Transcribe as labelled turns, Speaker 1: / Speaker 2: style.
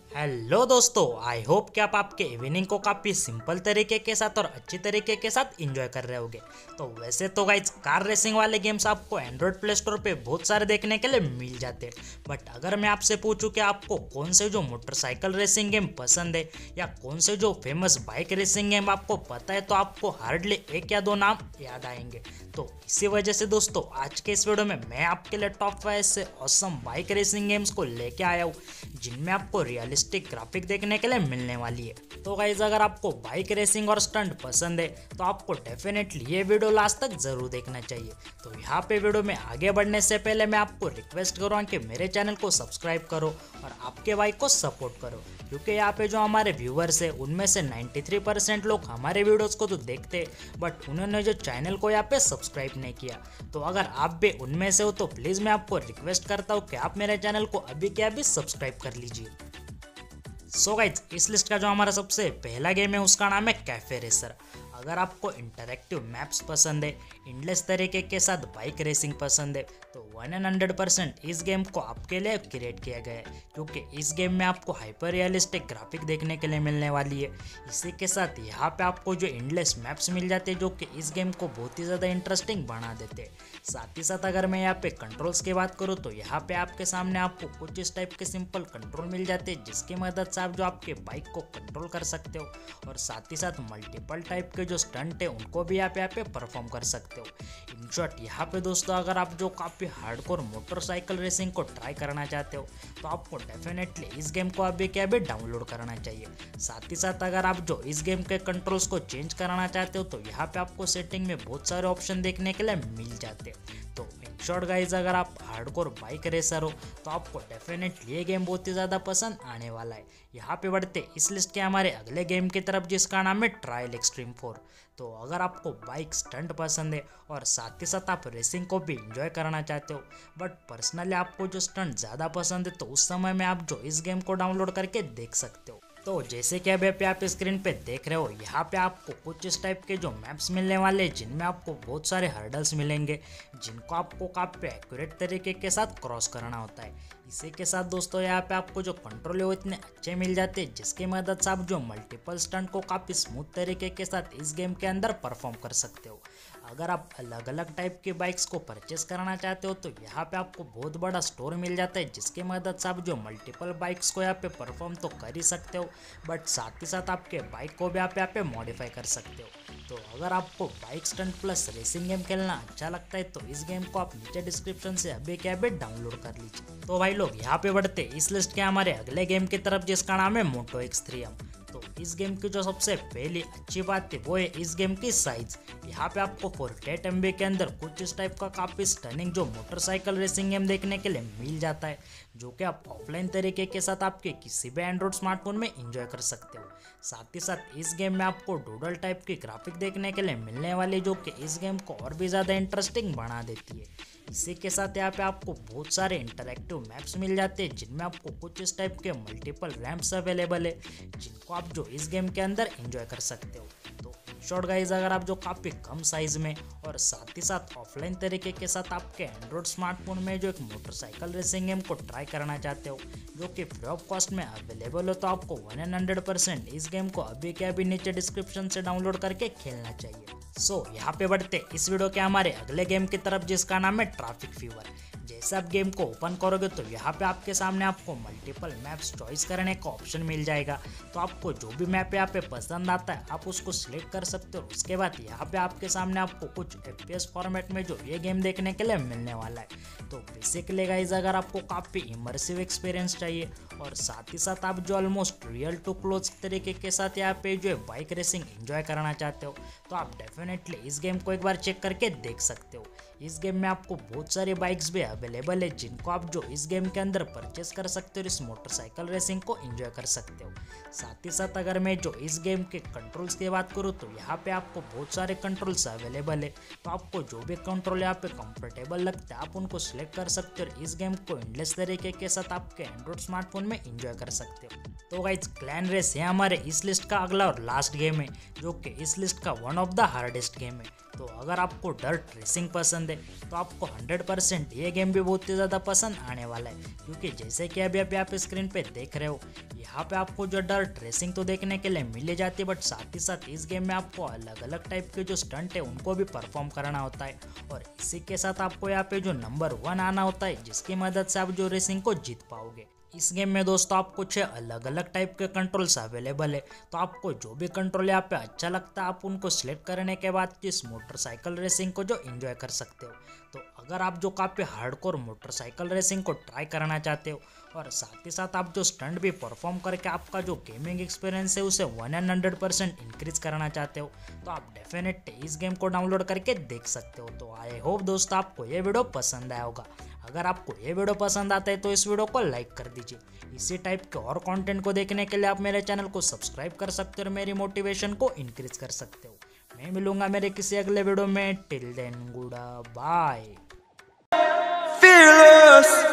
Speaker 1: Hello दोस्तों, I hope कि आप आपके इवनिंग को काफ़ी सिंपल तरीके के साथ और अच्छी तरीके के साथ एंजॉय कर रहे होगे। तो वैसे तो गाइज कार रेसिंग वाले गेम्स आपको एंड्रॉयड प्ले स्टोर पे बहुत सारे देखने के लिए मिल जाते हैं। बट अगर मैं आपसे पूछूं कि आपको कौन से जो मोटरसाइकिल रेसिंग गेम पसंद है या कौन से जो फेमस बाइक रेसिंग गेम आपको पता है, तो आपको हार्डली एक या दो नाम याद आएंगे। तो इसी वजह से दोस्तों आज के इस वीडियो में मैं आपके लिए टॉप 5 से ऑसम बाइक रेसिंग गेम्स को लेके आया हूँ, जिनमें आपको रियलिस्टिक ग्राफिक देखने के लिए मिलने वाली है। तो गाइज अगर आपको बाइक रेसिंग और स्टंट पसंद है तो आपको डेफिनेटली ये वीडियो लास्ट तक जरूर देखना चाहिए। तो यहाँ पे वीडियो में आगे बढ़ने से पहले मैं आपको रिक्वेस्ट करूँगा कि मेरे चैनल को सब्सक्राइब करो और आपके बाइक को सपोर्ट करो, क्योंकि यहाँ पे जो हमारे व्यूअर्स है उनमें से 93% लोग हमारे वीडियोस को तो देखते बट उन्होंने जो चैनल को यहाँ पे सब्सक्राइब नहीं किया। तो अगर आप भी उनमें से हो तो प्लीज़ मैं आपको रिक्वेस्ट करता हूँ कि आप मेरे चैनल को अभी के अभी सब्सक्राइब कर लीजिए। सो गाइज इस लिस्ट का जो हमारा सबसे पहला गेम है उसका नाम है कैफे रेसर। अगर आपको इंटरैक्टिव मैप्स पसंद है, इंडलेस तरीके के साथ बाइक रेसिंग पसंद है, तो 100% इस गेम को आपके लिए क्रिएट किया गया है, क्योंकि इस गेम में आपको हाइपर रियलिस्टिक ग्राफिक देखने के लिए मिलने वाली है। इसी के साथ यहाँ पे आपको जो इंडलेस मैप्स मिल जाते हैं जो कि इस गेम को बहुत ही ज़्यादा इंटरेस्टिंग बना देते हैं। साथ ही साथ अगर मैं यहाँ पे कंट्रोल्स की बात करूँ तो यहाँ पे आपके सामने आपको कुछ इस टाइप के सिंपल कंट्रोल मिल जाते हैं, जिसकी मदद से आप जो आपके बाइक को कंट्रोल कर सकते हो और साथ ही साथ मल्टीपल टाइप के जो स्टंट है उनको भी आप यहाँ पे परफॉर्म कर सकते हो। इन शॉर्ट यहाँ पे दोस्तों अगर आप जो काफ़ी हार्डकोर मोटरसाइकिल रेसिंग को ट्राई करना चाहते हो तो आपको डेफिनेटली इस गेम को अभी के अभी डाउनलोड करना चाहिए। साथ ही साथ अगर आप जो इस गेम के कंट्रोल्स को चेंज कराना चाहते हो तो यहाँ पे आपको सेटिंग में बहुत सारे ऑप्शन देखने के लिए मिल जाते हैं। तो इन शॉर्ट गाइज अगर आप हार्डकोर बाइक रेसर हो तो आपको डेफिनेटली ये गेम बहुत ही ज़्यादा पसंद आने वाला है। यहाँ पे बढ़ते इस लिस्ट के हमारे अगले गेम की तरफ, जिसका नाम है ट्रायल एक्सट्रीम 4। तो अगर आपको बाइक स्टंट पसंद है और साथ ही साथ आप रेसिंग को भी इंजॉय करना चाहते हो बट पर्सनली आपको जो स्टंट ज़्यादा पसंद है, तो उस समय में आप जो इस गेम को डाउनलोड करके देख सकते हो। तो जैसे कि अभी पे आप स्क्रीन पे देख रहे हो, यहाँ पे आपको कुछ इस टाइप के जो मैप्स मिलने वाले हैं, जिनमें आपको बहुत सारे हर्डल्स मिलेंगे जिनको आपको काफ़ी एक्यूरेट तरीके के साथ क्रॉस करना होता है। इसी के साथ दोस्तों यहाँ पे आपको जो कंट्रोल है वो इतने अच्छे मिल जाते हैं, जिसकी मदद से आप जो मल्टीपल स्टंट को काफ़ी स्मूथ तरीके के साथ इस गेम के अंदर परफॉर्म कर सकते हो। अगर आप अलग अलग टाइप के बाइक्स को परचेस करना चाहते हो तो यहाँ पे आपको बहुत बड़ा स्टोर मिल जाता है, जिसकी मदद से आप जो मल्टीपल बाइक्स को यहाँ पे परफॉर्म तो कर ही सकते हो बट साथ ही साथ आपके बाइक को भी आप यहाँ पे मॉडिफाई कर सकते हो। तो अगर आपको bike stunt plus racing game खेलना अच्छा लगता है तो इस गेम को आप नीचे डिस्क्रिप्शन से अभी के अभी डाउनलोड कर लीजिए। तो भाई लोग यहाँ पे बढ़ते इस लिस्ट के हमारे अगले गेम की तरफ, जिसका नाम है मोटो X3M। तो इस गेम की जो सबसे पहली अच्छी बात है वो है इस गेम की साइज। यहाँ पे आपको 48 MB के अंदर कुछ इस टाइप का काफ़ी स्टनिंग जो मोटरसाइकिल रेसिंग गेम देखने के लिए मिल जाता है, जो कि आप ऑफलाइन तरीके के साथ आपके किसी भी एंड्रॉइड स्मार्टफोन में एंजॉय कर सकते हो। साथ ही साथ इस गेम में आपको डूडल टाइप की ग्राफिक देखने के लिए मिलने वाली, जो कि इस गेम को और भी ज़्यादा इंटरेस्टिंग बना देती है। इसी के साथ यहाँ पे आपको बहुत सारे इंटरैक्टिव मैप्स मिल जाते हैं, जिनमें आपको कुछ इस टाइप के मल्टीपल रैम्प्स अवेलेबल है, जिनको आप जो इस गेम के अंदर एंजॉय कर सकते हो। तो शॉर्ट गाइज अगर आप जो काफ़ी कम साइज में और साथ ही साथ ऑफलाइन तरीके के साथ आपके एंड्रॉइड स्मार्टफोन में जो एक मोटरसाइकिल रेसिंग गेम को ट्राई करना चाहते हो जो कि फ्री ऑफ कॉस्ट में अवेलेबल हो, तो आपको 100% इस गेम को अभी के अभी नीचे डिस्क्रिप्शन से डाउनलोड करके खेलना चाहिए। सो यहाँ पे बढ़ते इस वीडियो के हमारे अगले गेम की तरफ, जिसका नाम है ट्रैफिक फीवर। जैसे आप गेम को ओपन करोगे तो यहाँ पे आपके सामने आपको मल्टीपल मैप्स चॉइस करने का ऑप्शन मिल जाएगा। तो आपको जो भी मैप यहाँ पे पसंद आता है आप उसको सिलेक्ट कर सकते हो। उसके बाद यहाँ पे आपके सामने आपको कुछ FPS फॉर्मेट में जो ये गेम देखने के लिए मिलने वाला है। तो बेसिकली गाइज अगर आपको काफ़ी इमर्सिव एक्सपीरियंस चाहिए और साथ ही साथ आप जो ऑलमोस्ट रियल टू क्लोज तरीके के साथ यहाँ पे जो बाइक रेसिंग एंजॉय करना चाहते हो तो आप डेफिनेटली इस गेम को एक बार चेक करके देख सकते हो। इस गेम में आपको बहुत सारी बाइक्स भी अवेलेबल है, जिनको आप जो इस गेम के अंदर परचेस कर सकते हो, इस मोटरसाइकिल रेसिंग को एंजॉय कर सकते हो। साथ ही साथ अगर मैं जो इस गेम के कंट्रोल्स की बात करूँ तो यहाँ पे आपको बहुत सारे कंट्रोल्स अवेलेबल है। तो आपको जो भी कंट्रोल यहाँ पे कंफर्टेबल लगता है आप उनको सिलेक्ट कर सकते हो और इस गेम को एंडलेस तरीके के साथ आपके एंड्रॉइड स्मार्टफोन में एंजॉय कर सकते हो। तो गाइज क्लैन रेस है हमारे इस लिस्ट का अगला और लास्ट गेम है, जो कि इस लिस्ट का one of the hardest game है। तो अगर आपको डर्ट रेसिंग पसंद है तो आपको 100% ये गेम भी बहुत ही ज़्यादा पसंद आने वाला है, क्योंकि जैसे कि अभी आप यहाँ पे स्क्रीन पे देख रहे हो, यहाँ पे आपको जो डर्ट रेसिंग तो देखने के लिए मिल जाती है, बट साथ ही साथ इस गेम में आपको अलग अलग टाइप के जो स्टंट है उनको भी परफॉर्म करना होता है। और इसी के साथ आपको यहाँ पे जो नंबर 1 आना होता है, जिसकी मदद से आप जो रेसिंग को जीत पाओगे। इस गेम में दोस्तों आपको 6 अलग अलग टाइप के कंट्रोल्स अवेलेबल है, तो आपको जो भी कंट्रोल यहाँ पे अच्छा लगता है आप उनको सिलेक्ट करने के बाद इस मोटरसाइकिल रेसिंग को जो एंजॉय कर सकते हो। तो अगर आप जो काफ़ी हार्डकोर मोटरसाइकिल रेसिंग को ट्राई करना चाहते हो और साथ ही साथ आप जो स्टंट भी परफॉर्म करके आपका जो गेमिंग एक्सपीरियंस है उसे 100% इंक्रीज करना चाहते हो, तो आप डेफिनेटली इस गेम को डाउनलोड करके देख सकते हो। तो आई होप दोस्तों आपको ये वीडियो पसंद आया होगा। अगर आपको ये वीडियो पसंद आता है तो इस वीडियो को लाइक कर दीजिए। इसी टाइप के और कंटेंट को देखने के लिए आप मेरे चैनल को सब्सक्राइब कर सकते हो और मेरी मोटिवेशन को इंक्रीज कर सकते हो। मैं मिलूंगा मेरे किसी अगले वीडियो में। Till then good bye.